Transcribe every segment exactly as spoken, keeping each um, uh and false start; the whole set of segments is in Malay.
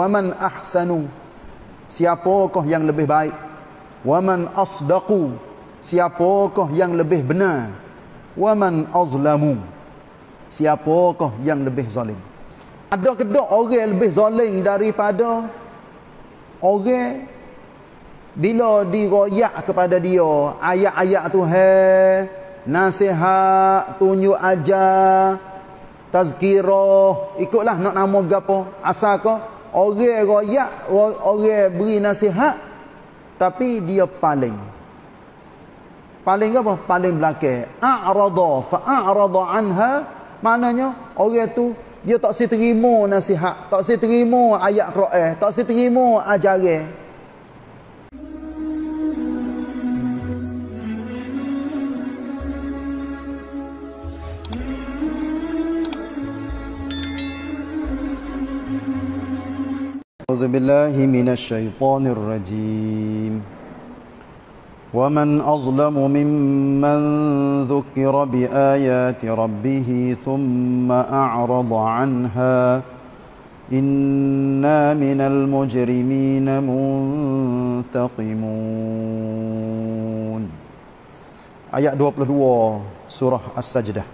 Waman ahsanu, siapakah yang lebih baik? Waman asdaqu, siapakah yang lebih benar? Waman azlamu, siapakah yang lebih zalim? Ada ke tak orang lebih zalim daripada orang bila diroyak kepada dia ayat-ayat Tuhan, nasihat, tunjuk ajar, tazkirah, ikutlah nak nama gapo, asal ke orang royak, orang beri nasihat tapi dia paling paling apa? Paling belakang. A'rada fa a'rada anha, maknanya orang tu dia tak si terima nasihat, tak si terima ayat Quran, tak si terima ajaran. A'udzu billahi minasy syaithanir rajim. ومن أظلم ممن ذكر بآيات ربه ثم أعرض عنها إنا من المجرمين منتقمون. Ayat dua puluh dua surah As-Sajdah.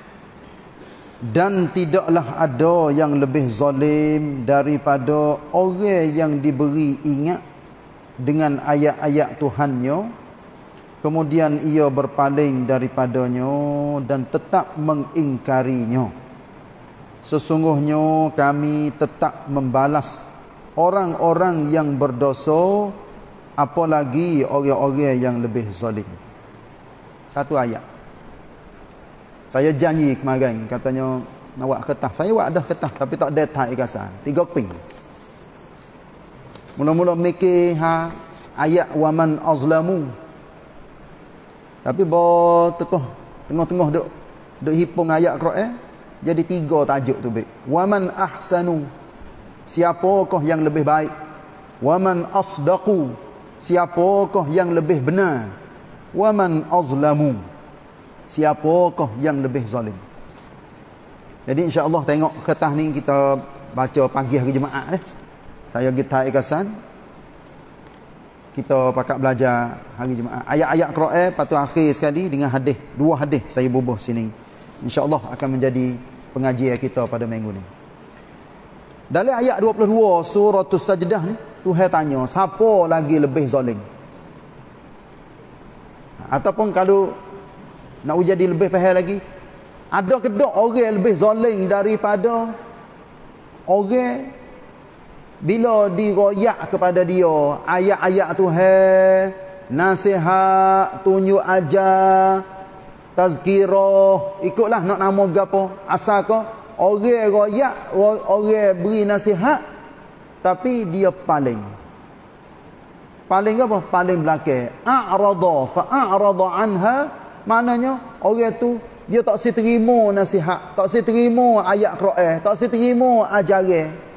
Dan tidaklah ada yang lebih zalim daripada orang yang diberi ingat dengan ayat-ayat Tuhannya, kemudian ia berpaling daripadanya dan tetap mengingkarinya. Sesungguhnya kami tetap membalas orang-orang yang berdosa, apalagi orang-orang yang lebih zalim. Satu ayat. Saya janji kemarin, katanya nak buat kertas. Saya buat dah kertas tapi tak ada tak ikasan. Tiga ping. Mula-mula mikir ha ayat waman azlamu. Tapi bo tekoh tengah-tengah duk duk hipung ayat Quran, jadi tiga tajuk tu baik. Waman ahsanu, siapakah yang lebih baik? Waman asdaqu, siapakah yang lebih benar? Waman azlamu, siapakah yang lebih zalim? Jadi insya-Allah tengok kertas ni kita baca pagi hari Jumaat deh. Saya kita ikasan kita pakat belajar hari Jumaat ayat-ayat Quran, patut akhir sekali dengan hadis, dua hadis saya bubuh sini. Insya-Allah akan menjadi pengajian kita pada minggu ni. Dalam ayat dua puluh dua surah As-Sajdah ni, Tuhan tanya, siapa lagi lebih zalim? Ataupun kalau nak jadi lebih faham lagi, ada ke tak orang lebih zalim daripada orang bila diroyak kepada dia ayat-ayat Tuhan, nasihat, tunjuk ajar, tazkirah, ikutlah nak nama gapo, asal ke orang royak, orang beri nasihat tapi dia paling paling apa? Paling belakang. A'rada fa a'rada anha, maknanya orang tu dia tak si terima nasihat, tak si terima ayat Quran, tak si terima ajaran.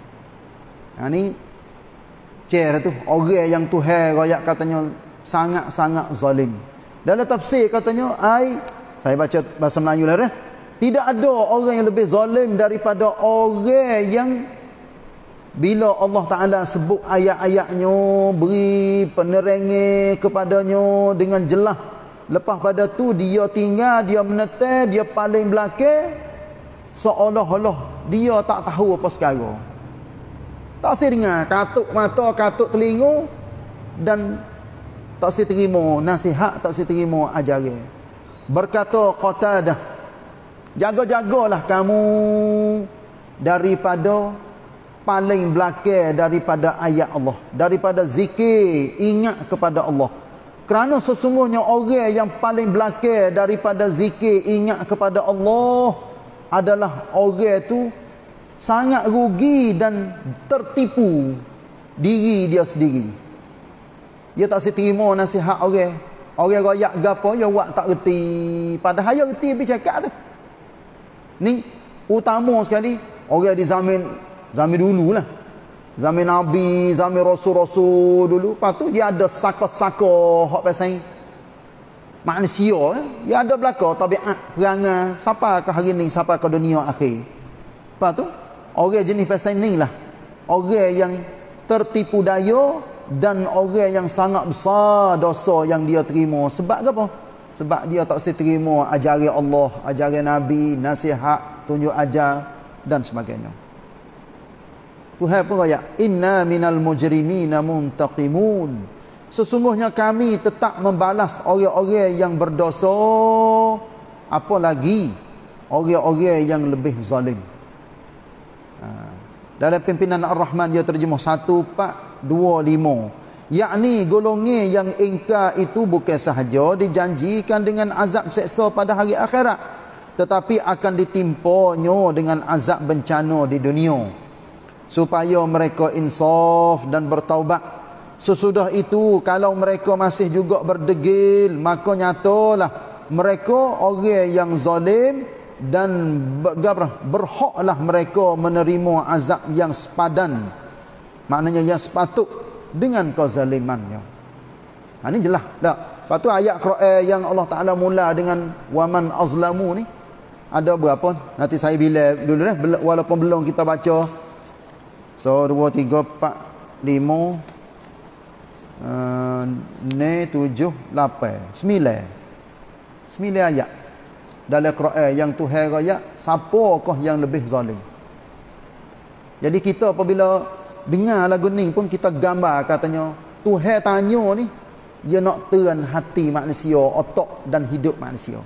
Ha ni cer tu orang yang Tuhan royak katanya sangat-sangat zalim. Dalam tafsir katanya ai, saya baca bahasa Melayu lah, tidak ada orang yang lebih zalim daripada orang yang bila Allah Taala sebut ayat-ayatnya, beri penerangan kepadanya dengan jelas, lepas pada tu dia tinggal, dia menetel, dia paling belakang, seolah-olah dia tak tahu apa sekarang. Tak si dengar, katuk mata, katuk telinga, dan tak si terima nasihat, tak si terima ajaran. Berkata Qatadah, jaga-jagalah kamu daripada paling belakang daripada ayat Allah, daripada zikir, ingat kepada Allah. Kerana sesungguhnya orang yang paling belakang daripada zikir, ingat kepada Allah adalah orang tu sangat rugi dan tertipu diri dia sendiri. Dia tak terima nasihat orang. Orang royak gapo, dia buat tak reti. Padahal dia reti bercakap tu. Ni utama sekali orang di zaman zaman dululah. Zaman Nabi, zaman Rasul-Rasul dulu. Lepas tu dia ada saka-saka hak pasal manusia. Dia ada belaka tabiat, perangai. Sampai ke hari ni, sampai ke dunia akhir. Lepas tu orang jenis pasal ni lah orang yang tertipu daya dan orang yang sangat besar dosa yang dia terima. Sebab apa? Sebab dia tak seterima ajaran Allah, ajaran Nabi, nasihat, tunjuk ajar dan sebagainya. Tuhan pun kata, inna minal mujrimina muntaqimun. Sesungguhnya kami tetap membalas orang-orang yang berdosa, apalagi orang-orang yang lebih zalim. Ha. Dalam pimpinan Ar-Rahman dia terjemah satu empat dua lima, yakni golongan yang ingkar itu bukan sahaja dijanjikan dengan azab seksa pada hari akhirat, tetapi akan ditimpanya dengan azab bencana di dunia, supaya mereka insaf dan bertaubat. Sesudah itu, kalau mereka masih juga berdegil, maka nyatalah mereka orang yang zalim dan berhaklah mereka menerima azab yang sepadan, maknanya yang sepatut dengan kezalimannya. Ha, ini jelas tak? Lepas tu ayat Quran yang Allah Ta'ala mula dengan waman azlamu ni ada berapa? Nanti saya bila dulu dah, walaupun belum kita baca. So dua, tiga, empat, lima Uh, ni tujuh, lapan, sembilan sembilan ayat dalam Quran yang Tuhan raya siapakah yang lebih zalim. Jadi kita apabila dengar lagu ni pun kita gambar katanya Tuhan tanya ni dia nak teran hati manusia, otak dan hidup manusia.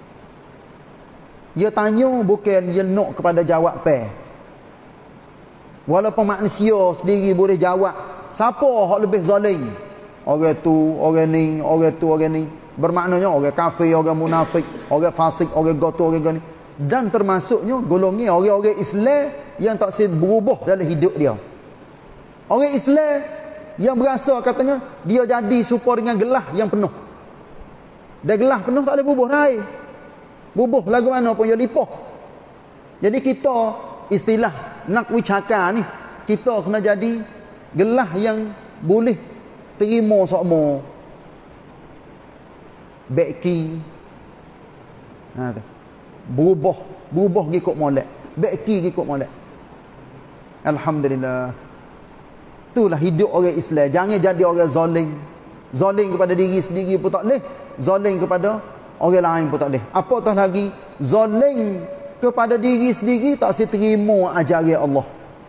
Dia tanya bukan dia nak kepada jawab pe. Walaupun manusia sendiri boleh jawab siapa hak lebih zalim? Orang tu, orang ni, orang tu, orang ni. Bermaknanya orang kafir, orang munafik, orang fasik, orang gotor, orang ni. Dan termasuknya golongan orang-orang Islam yang tak sempat berubah dalam hidup dia. Orang Islam yang berasa katanya dia jadi serupa dengan gelas yang penuh. Dan gelas penuh tak boleh bubuh air. Bubuh lagu mana pun dia lipoh. Jadi kita istilah nak wicaka ni, kita kena jadi gelas yang boleh terima sokmo beki, ha, berubah berubah ikut molek, beki ikut molek. Alhamdulillah, itulah hidup orang Islam. Jangan jadi orang zalim. Zalim kepada diri sendiri pun tak boleh, zalim kepada orang lain pun tak boleh. Apatah lagi zalim kepada diri sendiri, tak seterima ajaran Allah.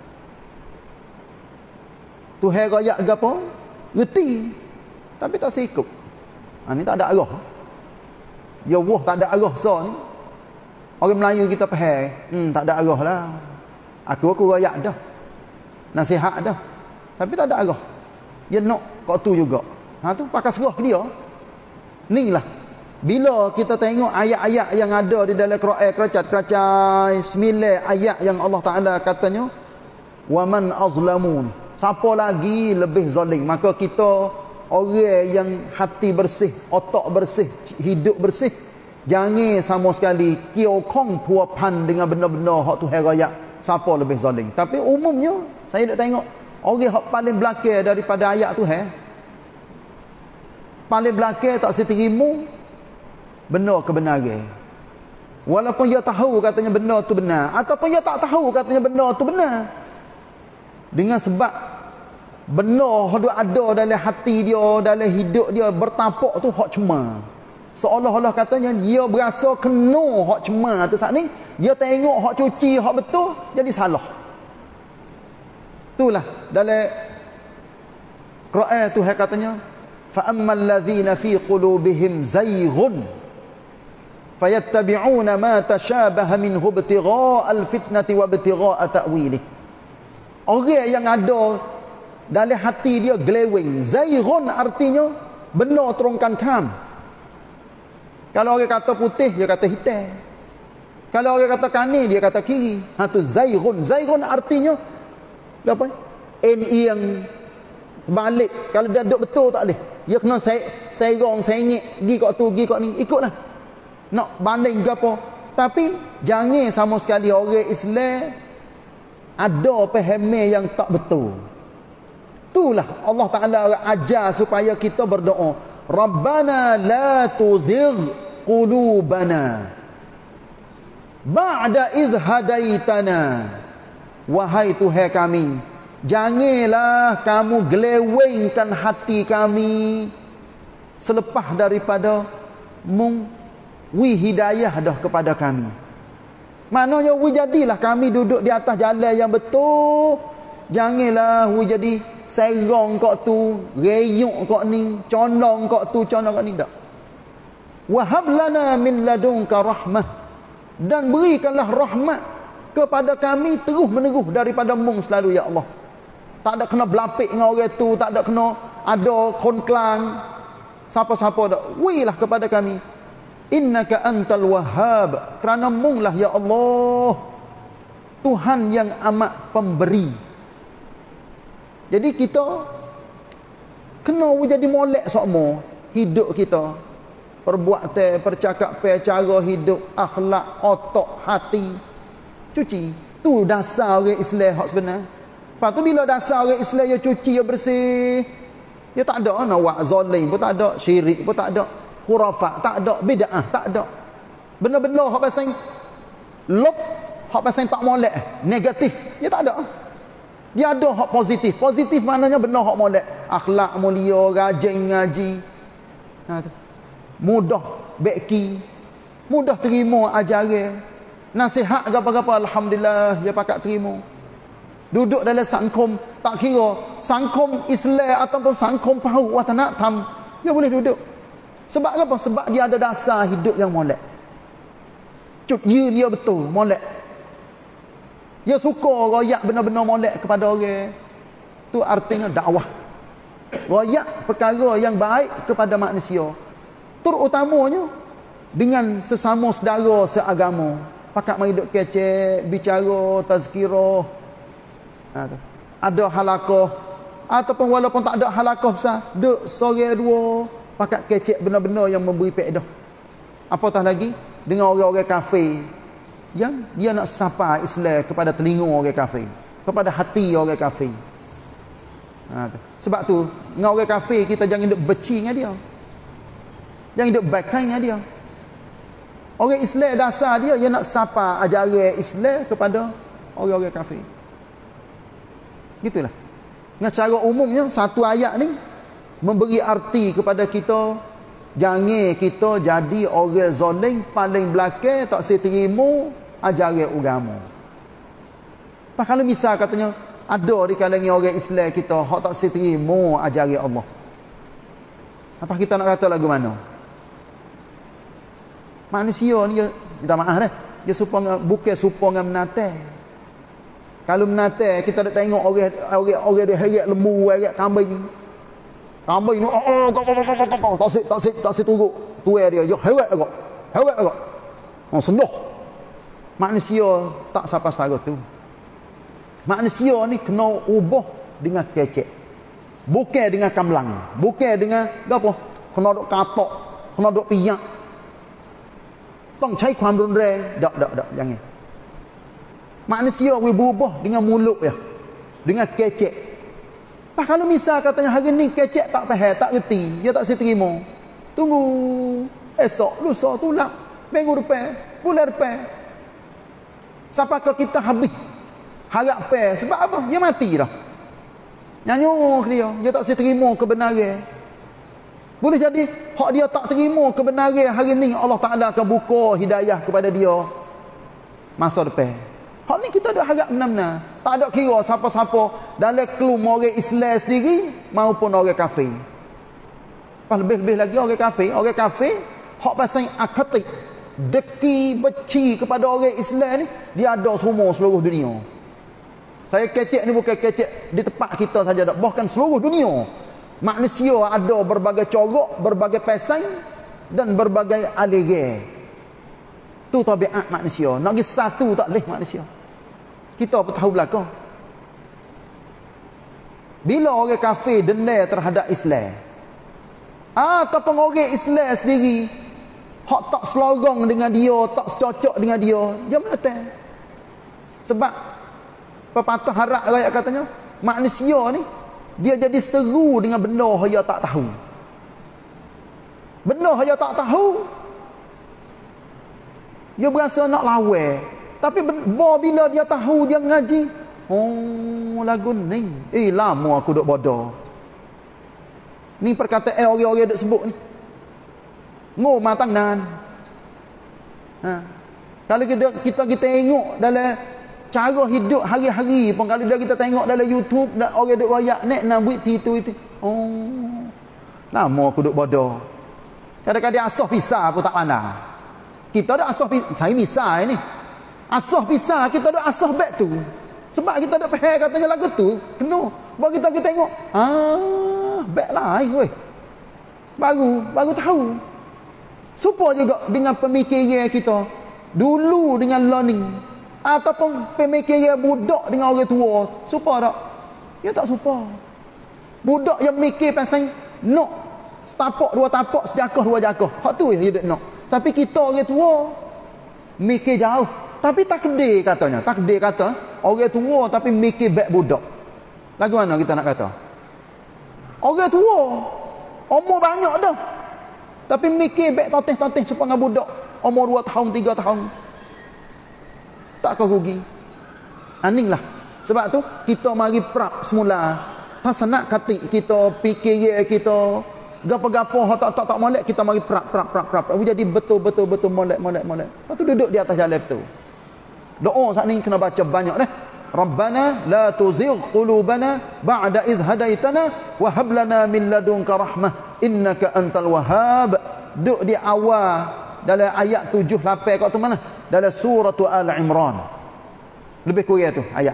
Tuhan raya ke apa? Reti, tapi tak sikap. Ha, ni tak ada arah. Ya Allah, tak ada arah so ni. Orang Melayu kita faham, hmm, tak ada arah lah. Aku aku raya dah, nasihat dah, tapi tak ada arah. Dia nak kau tu juga. Ha tu pakai serah dia. Ni lah. Bila kita tengok ayat-ayat yang ada di dalam Quran, keracat-keracat sembilan ayat yang Allah Ta'ala katanya waman azlamun, siapa lagi lebih zalim? Maka kita orang yang hati bersih, otak bersih, hidup bersih, jangan sama sekali kiokong puapan dengan benda-benda hak Tuhan raya siapa lebih zalim. Tapi umumnya saya nak tengok orang hak paling belakang daripada ayat Tuhan, paling belakang tak seterima benar kebenaran. Walaupun dia tahu katanya benda tu benar, ataupun dia tak tahu katanya benda tu benar, dengan sebab benar yang ada dalam hati dia, dalam hidup dia bertapak tu hak cemar. Seolah-olah katanya dia berasa kena hak cemar tu saat ni, dia tengok hak cuci, hak betul, jadi salah. Itulah dalam Quran Tuhan katanya fa ammal ladzina fi qulubihim zayghun fayattabi'una ma tashabaha minhu ibtigha'al fitnati wa ibtigha'a ta'wilih. Orang yang ada dalam hati dia glewing, zayghun artinya benar terongkan kam. Kalau orang kata putih dia kata hitam, kalau orang kata kanan dia kata kiri. Ha tu zayghun. Zayghun artinya apa? En yang balik. Kalau dia duduk betul tak boleh, dia kena saya serong sengit gi kat tu gi kat ni, ikutlah nak banding ke apa. Tapi jangan sama sekali orang Islam ada pahaman yang tak betul. Itulah Allah Ta'ala ajar supaya kita berdoa, Rabbana la tuzigh qulubana ba'da idh hadaitana. Wahai Tuhan kami, janganlah kamu gelewengkan hati kami selepas daripada mung wi hidayah dah kepada kami. Maknanya wi jadilah kami duduk di atas jalan yang betul. Janganlah wi jadi serong kok tu, reyuk kok ni, conong kok tu, conong kok ni, tak. Wahab lana min ladunka rahmah, dan berikanlah rahmat kepada kami terus menerus daripada mung selalu ya Allah. Tak ada kena belapik dengan orang tu, tak ada kena ada konklang siapa-siapa dak. Wilah kepada kami. Innaka antal wahhab, kerana mung lah ya Allah Tuhan yang amat pemberi. Jadi kita kena jadi molek sokmo hidup kita, perbuatan, percakapan, cara hidup, akhlak, otak, hati, cuci. Tu dasar orang Islam hak sebenar. Lepas tu bila dasar orang Islam dia cuci, dia bersih, dia tak ada nak buat zalim pun tak ada, syirik pun tak ada, khurafat tak ada, bid'ah tak ada. Benar-benar hak pasal lop, hak pasal tak molek, negatif, dia tak ada. Dia ada hak positif. Positif maknanya benar hak molek, akhlak mulia, rajin ngaji. Ha tu. Mudah beki, mudah terima ajaran, nasihat apa-apa, alhamdulillah dia pakat terima. Duduk dalam sangkum, tak kira sangkum Islam ataupun sangkum pau watanak tam, dia boleh duduk. Sebab apa? Sebab dia ada dasar hidup yang molek. Cut ye dia betul molek. Dia suka royak benar-benar molek kepada orang. Tu artinya dakwah. Royak perkara yang baik kepada manusia, terutamanya dengan sesama saudara seagama. Pakat mai duk kecek, bicara, tazkirah. Ha, tu. Ada halaqah ataupun walaupun tak ada halaqah besar, duk sore dua, pakat kecek benar-benar yang memberi faedah. Apatah lagi dengan orang-orang kafir yang dia nak sapa Islam kepada telinga orang kafir, kepada hati orang kafir. Ha, tu. Sebab tu dengan orang kafir kita jangan duk benci dengan dia, jangan duk bakai dengan dia. Orang Islam dasar dia dia nak sapa ajaran Islam kepada orang-orang kafir. Gitulah. Dengan cara umumnya satu ayat ni memberi arti kepada kita, jangan kita jadi orang zalim paling belakang, tak saya terima ajaran agama. Pak kalau misal katanya ada di kalangan orang Islam kita hak tak saya terima ajaran Allah, apa kita nak kata lagu mana? Manusia ni dia minta maaf dah, dia supaya bukan supaya menatang. Kalau menatang kita nak tengok orang orang orang dia heret lembu, heret kambing. Kambing ni oh tak sik tak sik tak sik turuk. Tuai dia yo heret agak. Heret agak. Oh senduh. Manusia tak sampai setara tu. Manusia ni kena ubah dengan kecek. Bukan dengan kamlang, bukan dengan apa? Kena duk katok, kena duk piyak. ต้องใช้ความรุนแรง dak dak dak jangan. Manusia we berubah dengan mulut ya, dengan kecek. Pak kalau misal katanya hari ni kecek tak faham, tak reti, dia tak terima. Tunggu esok, lusa, tulak, minggu depan, bulan depan. Sampai ke kita habis harapan. Sebab apa? Dia mati dah. Nyanyuk dia, dia tak terima kebenaran. Boleh jadi hak dia tak terima kebenaran hari ni, Allah Taala akan buka hidayah kepada dia masa depan. Hak ni kita ada harap benar-benar. Tak ada kira siapa-siapa dalam kelum orang Islam sendiri maupun orang kafir. Pas lebih-lebih lagi orang kafir, orang kafir hak pasal akatik, deki benci kepada orang Islam ni, dia ada semua seluruh dunia. Saya kecek ni bukan kecek di tempat kita saja, tak, bahkan seluruh dunia. Manusia ada berbagai corak, berbagai pesan dan berbagai aliran. Tu tabiat manusia. Nak pergi satu tak boleh manusia. Kita pun tahu belakang. Bila orang kafir dendam terhadap Islam, ataupun orang Islam sendiri hak tak selorong dengan dia, tak secocok dengan dia, dia menentang. Sebab pepatah Arab rakyat katanya, manusia ni dia jadi seteru dengan benda yang dia tak tahu. Benda yang dia tak tahu, dia berasa nak lawan. Tapi bila dia tahu, dia ngaji, Oh, lagu ni. Eh, lama aku duk bodoh. Ni perkataan orang-orang duk sebut ni. Ngor matang nan. Ha. Kalau kita kita kita tengok dalam cara hidup hari-hari pun, kalau dah kita tengok dalam YouTube dah orang duk royak nek nak buat itu itu. Oh. Lama aku duk bodoh. Kadang-kadang asah pisah pun tak pandang. Kita dah asah pisah, saya pisah ni. Asah pisah, kita dah asah back tu. Sebab kita dah faham katanya lagu tu, kena. Baru kita kita tengok, ah, back lain weh. Baru, baru tahu. Supaya juga dengan pemikiran kita dulu dengan learning ataupun pemikiran budak dengan orang tua, supa tak? Ya tak supa. Budak yang mikir pasal nak setapak dua tapak, sejakah dua jakah. Hak tu yang dia nak. Tapi kita orang tua mikir jauh. Tapi takdir katanya, takdir kata orang tua tapi mikir baik budak. Lagu mana kita nak kata? Orang tua umur banyak dah. Tapi mikir baik toteh-toteh supaya dengan budak umur dua tahun, tiga tahun. Tak kau rugi. Aninglah. Sebab tu kita mari prap semula. Pasal nak kata kita fikir kita gapo-gapo tak tak tak molek, kita mari prap prap prap prap. Jadi betul-betul betul molek molek molek. Lepas tu duduk di atas jalan betul. Doa saat ni kena baca banyak dah. Rabbana la tuzigh qulubana ba'da idh hadaitana wa hab lana min ladunka rahmah innaka antal wahhab. Duk di awal dalam ayat tujuh lapan kat tu mana? Dalam surah Al-Imran. Lebih kurang tu ayat.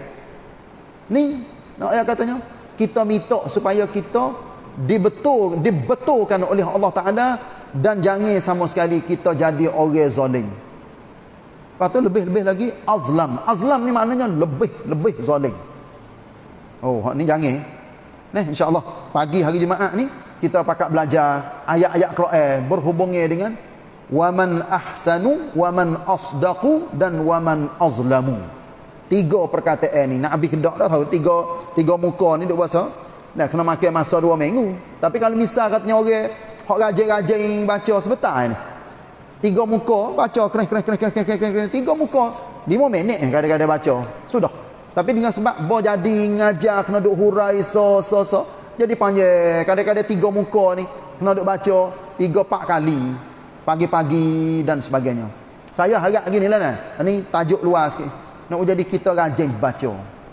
Ni nak ayat katanya kita minta supaya kita dibetul dibetulkan oleh Allah Taala dan jangan sama sekali kita jadi orang zalim. Lepas tu lebih-lebih lagi azlam. Azlam ni maknanya lebih-lebih zalim. Oh, hak ni jangan. Nah, insya-Allah pagi hari Jumaat ni kita pakat belajar ayat-ayat Quran berhubungnya dengan waman ahsanu waman asdaqu dan waman azlamu. Tiga perkataan ni nak habis kedak dah tahu tiga tiga muka ni duk bahasa. Nah, kena makan masa dua minggu. Tapi kalau misal katanya orang hok rajin-rajin baca sebentar ni. Tiga muka baca keren keren keren keren keren keren tiga muka lima minit kadang-kadang baca. Sudah. Tapi dengan sebab bo jadi ngajar kena duk hurai so so so. Jadi panjang. Kadang-kadang tiga muka ni kena duk baca tiga empat kali pagi-pagi dan sebagainya. Saya harap gini lah nah. Ini tajuk luas sikit. Nak jadi kita rajin baca.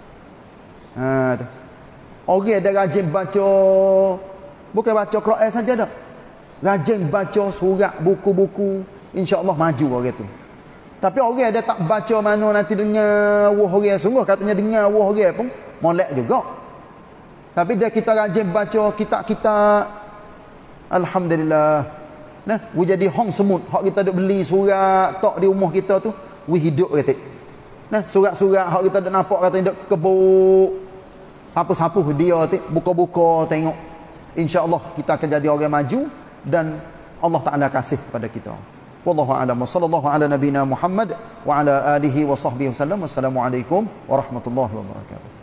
Ha tu. Orang ada rajin baca, bukan baca Quran saja dah. Rajin baca surat, buku-buku, insya-Allah maju orang tu. Tapi orang ada tak baca mana nanti dengar wah orang sungguh katanya dengar wah orang pun molek juga. Tapi dia kita rajin baca kitab-kitab, alhamdulillah. Nah, we jadi hong semut, hak kita duk beli surat tok di rumah kita tu, we hidup kata. Nah, surat-surat hak kita duk nampak katanya duk kebuk. Sapu-sapu dia buka-buka tengok. InsyaAllah kita akan jadi orang maju dan Allah Ta'ala kasih pada kita. Wallahu a'lam. Wassallallahu ala nabina Muhammad wa ala alihi wa sahbihi wasallam. Wassalamualaikum warahmatullahi wabarakatuh.